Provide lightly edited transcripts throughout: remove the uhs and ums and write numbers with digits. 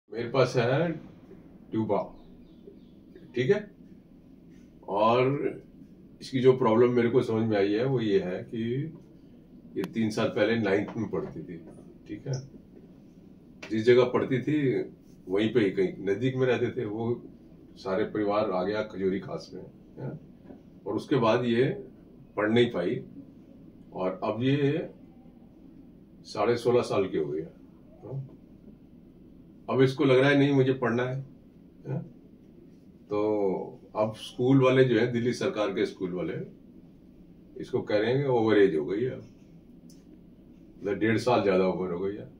मेरे पास है ट्यूबा, ठीक है। और इसकी जो प्रॉब्लम मेरे को समझ में आई है वो ये है कि ये 3 साल पहले 9th में पढ़ती थी, ठीक है। जिस जगह पढ़ती थी वहीं पे ही कहीं नजदीक में रहते थे वो, सारे परिवार आ गया खजूरी खास में है? और उसके बाद ये पढ़ नहीं पाई और अब ये 16.5 साल की हो गई है। अब इसको लग रहा है नहीं मुझे पढ़ना है? तो अब स्कूल वाले जो है, दिल्ली सरकार के स्कूल वाले, इसको कह रहे हैं कि ओवर एज हो गई है, मतलब 1.5 साल ज्यादा उम्र हो गई है।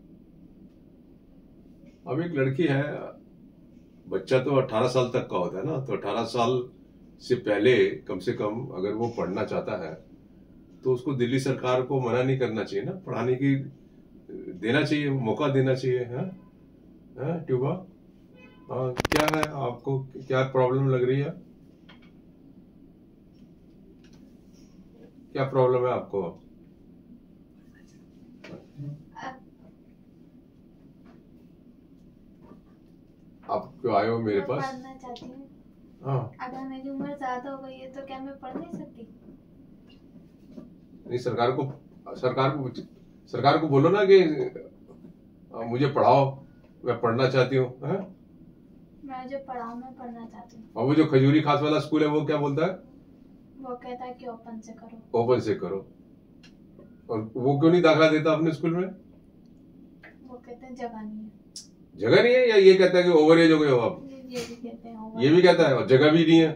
अब एक लड़की है, बच्चा तो 18 साल तक का होता है ना, तो 18 साल से पहले कम से कम अगर वो पढ़ना चाहता है तो उसको दिल्ली सरकार को मना नहीं करना चाहिए ना, पढ़ाने की देना चाहिए, मौका देना चाहिए। है ट्यूबा? क्या है आपको, क्या प्रॉब्लम लग रही है? क्या प्रॉब्लम है आपको? आप क्यों आए हो मेरे पास? पढ़ना चाहती हूँ। हाँ, अगर मेरी उम्र ज्यादा हो गई है तो क्या मैं पढ़ नहीं सकती? नहीं, सरकार को बोलो ना कि मुझे पढ़ाओ, मैं पढ़ना चाहती हूँ। मैं जो पढ़ाऊँ मैं पढ़ना चाहती हूँ। और वो जो खजूरी खास वाला स्कूल है वो क्या बोलता है? वो कहता है कि ओपन से करो। ओपन से करो। और वो क्यों नहीं दाखिला देता अपने स्कूल में? वो कहते हैं जगह नहीं है। जगह नहीं है, या ये कहता है कि ओवर एज हो गए हो आप? ये भी कहते हैं। ये भी कहता है, और जगह भी नहीं है।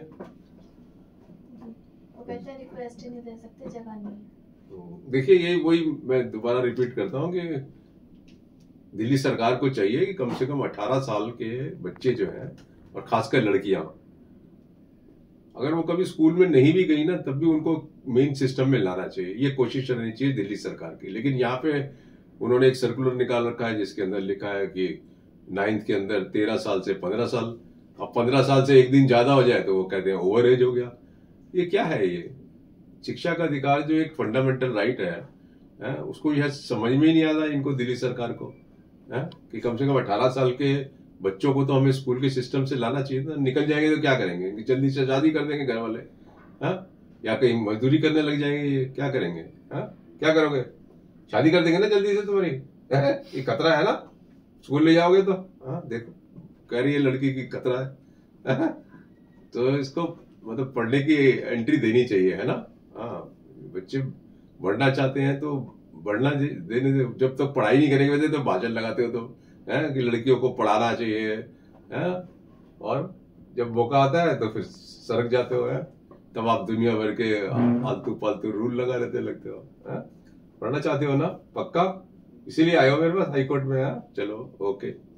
वो कहते हैं रिक्वेस्ट ही नहीं दे सकते, जगह नहीं है। देखिए, ये वही मैं दोबारा रिपीट करता हूँ कि दिल्ली सरकार को चाहिए कि कम से कम 18 साल के बच्चे जो हैं, और खासकर लड़कियां, अगर वो कभी स्कूल में नहीं भी गई ना तब भी उनको मेन सिस्टम में लाना चाहिए। ये कोशिश करनी चाहिए दिल्ली सरकार की। लेकिन यहाँ पे उन्होंने एक सर्कुलर निकाल रखा है जिसके अंदर लिखा है कि 9th के अंदर 13 साल से 15 साल। अब 15 साल से एक दिन ज्यादा हो जाए तो वो कहते हैं ओवर एज हो गया। ये क्या है? ये शिक्षा का अधिकार जो एक फंडामेंटल राइट है, उसको यह समझ में ही नहीं आता इनको, दिल्ली सरकार को, कि कम से कम 18 साल के बच्चों को तो हमें स्कूल के सिस्टम से लाना चाहिए था। निकल जाएंगे तो क्या करेंगे? जल्दी से शादी कर देंगे घर वाले, या कहीं मजदूरी करने लग जाएंगे, क्या करेंगे? क्या करोगे? शादी कर देंगे ना जल्दी से तुम्हारी। ये खतरा है ना, स्कूल ले जाओगे तो। देखो, कह रही है लड़की की खतरा है। तो इसको मतलब पढ़ने की एंट्री देनी चाहिए, है ना। बच्चे बढ़ना चाहते हैं तो बढ़ना देने दे। जब तक पढ़ाई नहीं करेंगे वैसे तो भाषण लगाते हो तुम, कि लड़कियों को पढ़ाना चाहिए, है? और जब मौका आता है तो फिर सरक जाते हो, तब आप दुनिया भर के फालतू फालतू रूल लगा लेते लगते हो। पढ़ना चाहते हो ना पक्का? इसीलिए आए हो मेरे पास हाईकोर्ट में? चलो, ओके।